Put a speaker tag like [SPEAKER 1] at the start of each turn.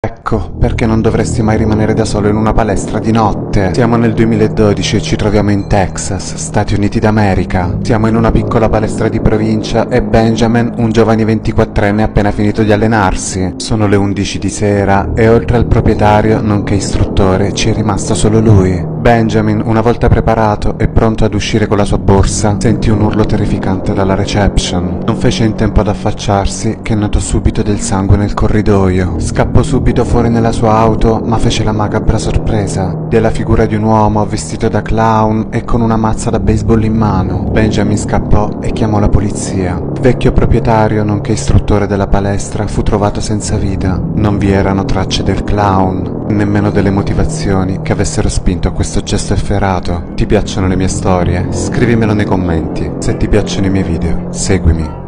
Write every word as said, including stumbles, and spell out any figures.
[SPEAKER 1] Ecco, perché non dovresti mai rimanere da solo in una palestra di notte. Siamo nel duemiladodici e ci troviamo in Texas, Stati Uniti d'America. Siamo in una piccola palestra di provincia e Benjamin, un giovane ventiquattrenne appena finito di allenarsi. Sono le undici di sera e oltre al proprietario, nonché istruttore, ci è rimasto solo lui. Benjamin, una volta preparato e pronto ad uscire con la sua borsa, sentì un urlo terrificante dalla reception. Non fece in tempo ad affacciarsi che notò subito del sangue nel corridoio. Scappò subito fuori nella sua auto, ma fece la macabra sorpresa della figura di un uomo vestito da clown e con una mazza da baseball in mano. Benjamin scappò e chiamò la polizia. Il vecchio proprietario, nonché istruttore della palestra, fu trovato senza vita. Non vi erano tracce del clown, nemmeno delle motivazioni che avessero spinto a questo gesto efferato. Ti piacciono le mie storie? Scrivimelo nei commenti. Se ti piacciono i miei video, seguimi.